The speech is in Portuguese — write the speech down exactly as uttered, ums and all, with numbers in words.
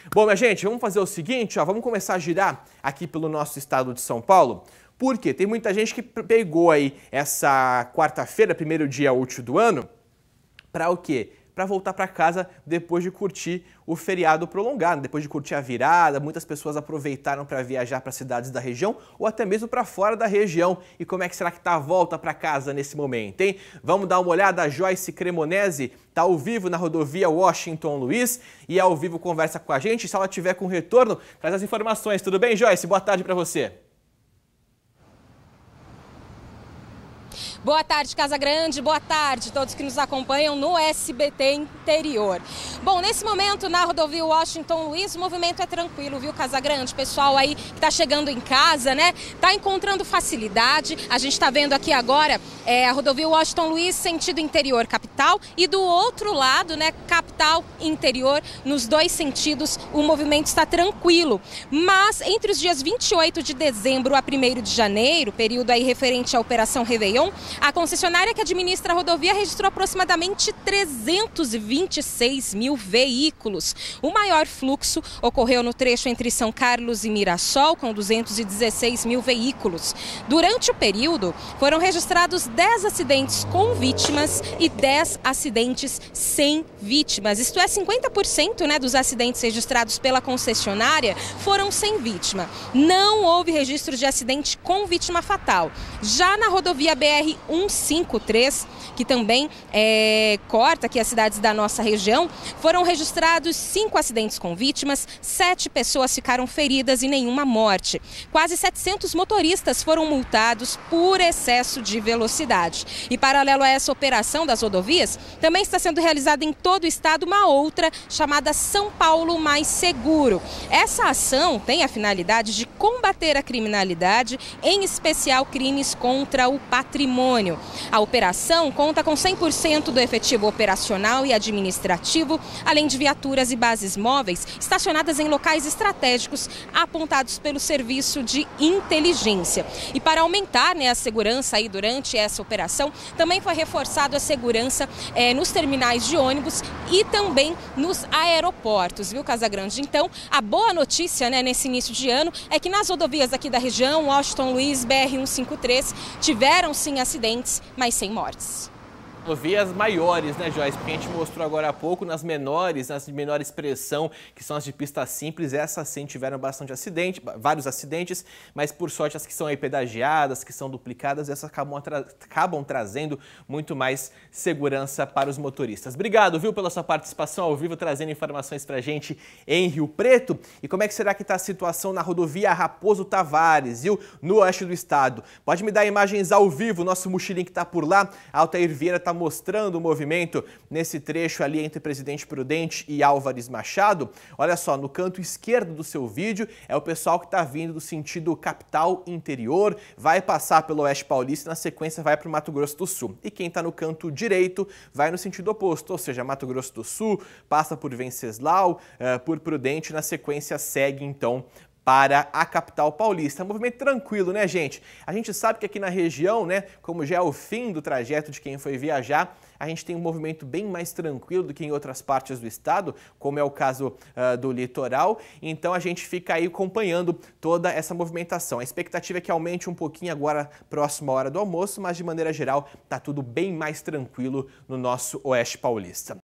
Bom, minha gente, vamos fazer o seguinte, ó, vamos começar a girar aqui pelo nosso estado de São Paulo. Por quê? Tem muita gente que pegou aí essa quarta-feira, primeiro dia útil do ano, para o quê? Para voltar para casa depois de curtir o feriado prolongado, depois de curtir a virada. Muitas pessoas aproveitaram para viajar para cidades da região ou até mesmo para fora da região. E como é que será que está a volta para casa nesse momento, hein? Vamos dar uma olhada. A Joyce Cremonese está ao vivo na rodovia Washington Luiz e ao vivo conversa com a gente. Se ela tiver com retorno, traz as informações. Tudo bem, Joyce? Boa tarde para você. Boa tarde, Casa Grande. Boa tarde a todos que nos acompanham no S B T Interior. Bom, nesse momento, na rodovia Washington Luiz, o movimento é tranquilo, viu, Casa Grande? Pessoal aí que tá chegando em casa, né? Tá encontrando facilidade. A gente tá vendo aqui agora é, a rodovia Washington Luiz, sentido interior capital, e do outro lado, né, capital interior, nos dois sentidos, o movimento está tranquilo. Mas entre os dias vinte e oito de dezembro a primeiro de janeiro, período aí referente à Operação Réveillon, a concessionária que administra a rodovia registrou aproximadamente trezentos e vinte e seis mil veículos. O maior fluxo ocorreu no trecho entre São Carlos e Mirassol, com duzentos e dezesseis mil veículos. Durante o período, foram registrados dez acidentes com vítimas e dez acidentes sem vítimas. Isto é, cinquenta por cento, né, dos acidentes registrados pela concessionária foram sem vítima. Não houve registro de acidente com vítima fatal. Já na rodovia B R cento e cinquenta e três, que também é, corta aqui as cidades da nossa região, foram registrados cinco acidentes com vítimas, sete pessoas ficaram feridas e nenhuma morte. Quase setecentos motoristas foram multados por excesso de velocidade. E paralelo a essa operação das rodovias, também está sendo realizada em todo o estado uma outra chamada São Paulo Mais Seguro. Essa ação tem a finalidade de combater a criminalidade, em especial crimes contra o patrimônio. A operação conta com cem por cento do efetivo operacional e administrativo, além de viaturas e bases móveis estacionadas em locais estratégicos apontados pelo Serviço de Inteligência. E para aumentar, né, a segurança aí durante essa operação, também foi reforçado a segurança é, nos terminais de ônibus e também nos aeroportos, viu, Casa Grande? Então, a boa notícia, né, nesse início de ano é que nas rodovias aqui da região, Washington Luiz, B R cento e cinquenta e três, tiveram sim acidentes, mas sem mortes. Rodovias maiores, né, Joyce? Porque a gente mostrou agora há pouco, nas menores, nas de menor expressão, que são as de pista simples, essas sim tiveram bastante acidente, vários acidentes, mas por sorte as que são aí pedagiadas, que são duplicadas, essas acabam, acabam trazendo muito mais segurança para os motoristas. Obrigado, viu, pela sua participação ao vivo, trazendo informações pra gente em Rio Preto. E como é que será que está a situação na rodovia Raposo Tavares, viu, no oeste do estado? Pode me dar imagens ao vivo, nosso mochilinho que está por lá, Altair Vieira está mostrando o movimento nesse trecho ali entre Presidente Prudente e Álvares Machado. Olha só, no canto esquerdo do seu vídeo é o pessoal que está vindo do sentido capital interior, vai passar pelo Oeste Paulista e na sequência vai para o Mato Grosso do Sul. E quem está no canto direito vai no sentido oposto, ou seja, Mato Grosso do Sul, passa por Venceslau, uh, por Prudente, na sequência segue então para a capital paulista. Movimento tranquilo, né, gente? A gente sabe que aqui na região, né, como já é o fim do trajeto de quem foi viajar, a gente tem um movimento bem mais tranquilo do que em outras partes do estado, como é o caso uh, do litoral. Então a gente fica aí acompanhando toda essa movimentação. A expectativa é que aumente um pouquinho agora próximo à hora do almoço, mas de maneira geral tá tudo bem mais tranquilo no nosso Oeste Paulista.